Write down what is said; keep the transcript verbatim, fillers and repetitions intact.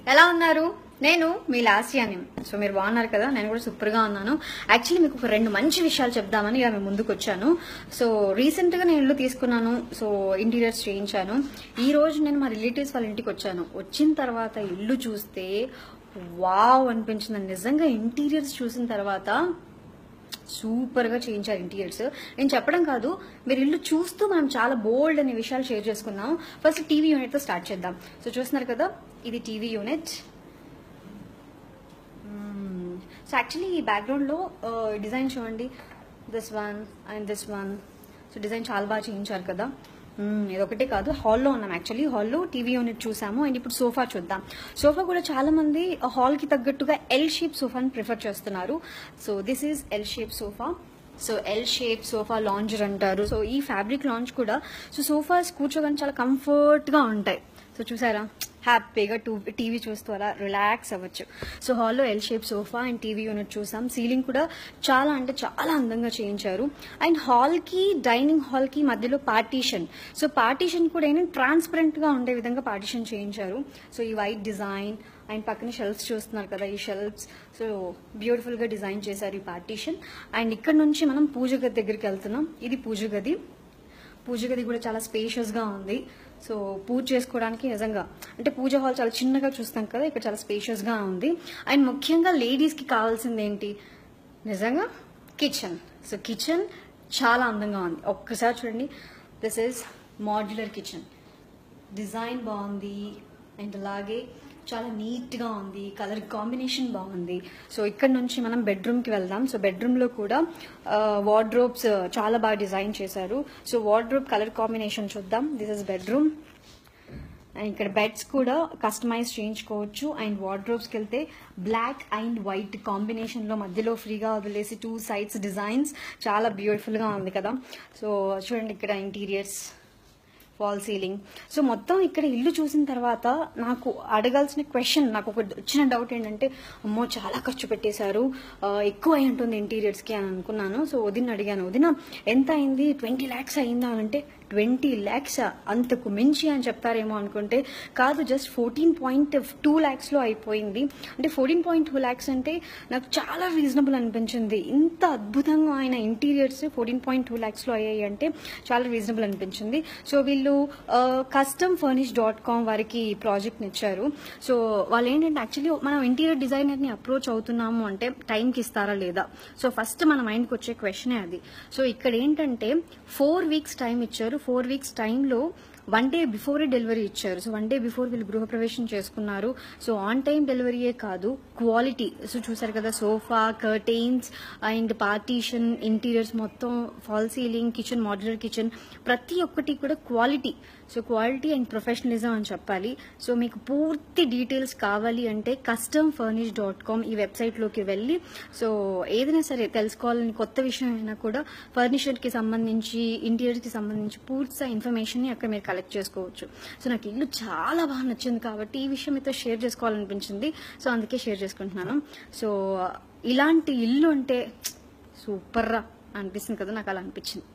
ఎలా ఉన్నారు? నేను మీ లాస్యాని. సో మీరు బాగున్నారు కదా? నేను కూడా సూపర్ గా ఉన్నాను. యాక్చువల్లీ మీకు ఒక రెండు మంచి విషయాలు చెప్దామని ఇక మేము ముందుకు వచ్చాను. సో రీసెంట్ గా నేను ఇల్లు తీసుకున్నాను. సో ఇంటీరియర్స్ చేయించాను. ఈ రోజు నేను మా రిలేటివ్స్ వాళ్ళ ఇంటికి వచ్చాను. వచ్చిన తర్వాత ఇల్లు చూస్తే వావ్ అనిపించింది. నిజంగా ఇంటీరియర్స్ చూసిన తర్వాత సూపర్ గా చేయించారు ఇంటీరియర్స్. నేను చెప్పడం కాదు, మీరు ఇల్లు చూస్తూ మనం చాలా బోల్డ్ అనే విషయాలు షేర్ చేసుకుందాం. ఫస్ట్ టీవీ యూనిట్ తో స్టార్ట్ చేద్దాం. సో చూస్తున్నారు కదా, ఇది టీవీ యూనిట్. సో యాక్చువల్లీ ఈ బ్యాక్గ్రౌండ్ లో డిజైన్ చూడండి, this one and this one. So design చాలా బాగా చేయించారు కదా. ఇదొకటే కాదు, హాల్లో ఉన్నాం. యాక్చువల్లీ హాల్లో టీవీ యూనిట్ చూసాము. అండ్ ఇప్పుడు సోఫా చూద్దాం. సోఫా కూడా చాలా మంది హాల్ కి తగ్గట్టుగా ఎల్ షేప్ సోఫాని ప్రిఫర్ చేస్తున్నారు. So this is L shape sofa. So L shape sofa lounger అంటారు. సో ఈ ఫ్యాబ్రిక్ లాంజ్ కూడా సో సోఫాస్ కూర్చోగానే చాలా కంఫర్ట్ గా ఉంటాయి. సో చూసారా, హ్యాపీగా టూ టీవీ చూస్తూ అలా రిలాక్స్ అవ్వచ్చు. సో హాల్లో L shape sofa and TV unit చూసాం. సీలింగ్ కూడా చాలా అంటే చాలా అందంగా చేయించారు. అండ్ హాల్ కి డైనింగ్ హాల్ కి మధ్యలో పార్టీషన్. సో పార్టీషన్ కూడా ఏంటంటే ట్రాన్స్పరెంట్ గా ఉండే విధంగా పార్టీషన్ చేయించారు. సో ఈ వైట్ డిజైన్ అండ్ పక్కన షెల్ఫ్స్ చూస్తున్నారు కదా, ఈ షెల్ఫ్స్ సో బ్యూటిఫుల్ గా డిజైన్ చేశారు ఈ పార్టీషన్. అండ్ ఇక్కడ నుంచి మనం పూజ గది దగ్గరికి వెళ్తున్నాం. ఇది పూజ గది. పూజ గది కూడా చాలా స్పేషియస్ గా ఉంది. సో పూజ చేసుకోవడానికి నిజంగా అంటే పూజ హాల్ చాలా చిన్నగా చూస్తాం కదా, ఇక్కడ చాలా స్పేషియస్ గా ఉంది. అండ్ ముఖ్యంగా లేడీస్ కి కావాల్సింది ఏంటి, నిజంగా కిచెన్. సో కిచెన్ చాలా అందంగా ఉంది. ఒక్కసారి చూడండి, this is modular kitchen. Design బాగుంది అండ్ అలాగే చాలా నీట్ గా ఉంది. కలర్ కాంబినేషన్ బాగుంది. సో ఇక్కడ నుంచి మనం బెడ్రూమ్ కి వెళ్దాం. సో బెడ్రూమ్ లో కూడా వార్డ్రోబ్స్ చాలా బాగా డిజైన్ చేశారు. సో వార్డ్రోబ్ కలర్ కాంబినేషన్ చూద్దాం. This is bedroom. అండ్ ఇక్కడ బెడ్స్ కూడా కస్టమైజ్ చేయించుకోవచ్చు. అండ్ వార్డ్రోబ్స్ కి వెళ్తే బ్లాక్ అండ్ వైట్ కాంబినేషన్ లో మధ్యలో ఫ్రీగా వదిలేసి టూ సైడ్స్ డిజైన్స్ చాలా బ్యూటిఫుల్ గా ఉంది కదా. సో చూడండి, ఇక్కడ ఇంటీరియర్స్, ఫాల్ సీలింగ్. సో మొత్తం ఇక్కడ ఇల్లు చూసిన తర్వాత నాకు అడగాల్సిన క్వశ్చన్, నాకు ఒక వచ్చిన డౌట్ ఏంటంటే, అమ్మో చాలా ఖర్చు పెట్టేశారు, ఎక్కువ అయి ఉంటుంది ఇంటీరియర్స్ కి అని అనుకున్నాను. సో వదిన అడిగాను, వదిన ఎంత అయింది, ట్వంటీ ల్యాక్స్ అయిందా అంటే, ట్వంటీ ల్యాక్స్ అంతకు మించి అని చెప్తారేమో అనుకుంటే కాదు, just fourteen point two lakhs లో అయిపోయింది. అంటే ఫోర్టీన్ పాయింట్ టూ ల్యాక్స్ అంటే నాకు చాలా రీజనబుల్ అనిపించింది. ఇంత అద్భుతంగా ఆయన interiors fourteen point two lakhs లో అయ్యాయి అంటే చాలా రీజనబుల్ అనిపించింది. సో వీళ్ళు కస్టమ్ ఫర్నిష్ డాట్ కామ్ వారికి ప్రాజెక్ట్ ఇచ్చారు. సో వాళ్ళు ఏంటంటే, యాక్చువల్లీ మనం ఇంటీరియర్ డిజైనర్ ని అప్రోచ్ అవుతున్నాము అంటే టైంకి ఇస్తారా లేదా. సో ఫస్ట్ మన మైండ్కి వచ్చే క్వశ్చనే అది. సో ఇక్కడ ఏంటంటే ఫోర్ వీక్స్ టైం ఇచ్చారు. ఫోర్ వీక్స్ టైంలో వన్ డే బిఫోరే డెలివరీ ఇచ్చారు. సో వన్ డే బిఫోర్ వీళ్ళు గృహప్రవేశం చేసుకున్నారు. సో ఆన్ టైం డెలివరీయే కాదు, క్వాలిటీ. సో చూసారు కదా, sofa, curtains and partition, interiors మొత్తం, fall ceiling, kitchen, modular kitchen, ప్రతి ఒక్కటి కూడా quality. So quality and professionalism అని చెప్పాలి. సో మీకు పూర్తి డీటెయిల్స్ కావాలి అంటే కస్టమ్ ఫర్నిష్ డాట్ కామ్ ఈ వెబ్సైట్లోకి వెళ్ళి సో ఏదైనా సరే తెలుసుకోవాలని కొత్త విషయం అయినా కూడా ఫర్నిచర్కి సంబంధించి, ఇంటీరియర్కి సంబంధించి పూర్తి ఇన్ఫర్మేషన్ ని అక్కడ మీరు కలెక్ట్ చేసుకోవచ్చు. సో నాకు ఇల్లు చాలా బాగా నచ్చింది కాబట్టి ఈ విషయం మీతో షేర్ చేసుకోవాలనిపించింది. సో అందుకే షేర్ చేసుకుంటున్నాను. సో ఇలాంటి ఇల్లు అంటే సూపర్ రా అనిపిస్తుంది కదా, నాకు అలా అనిపించింది.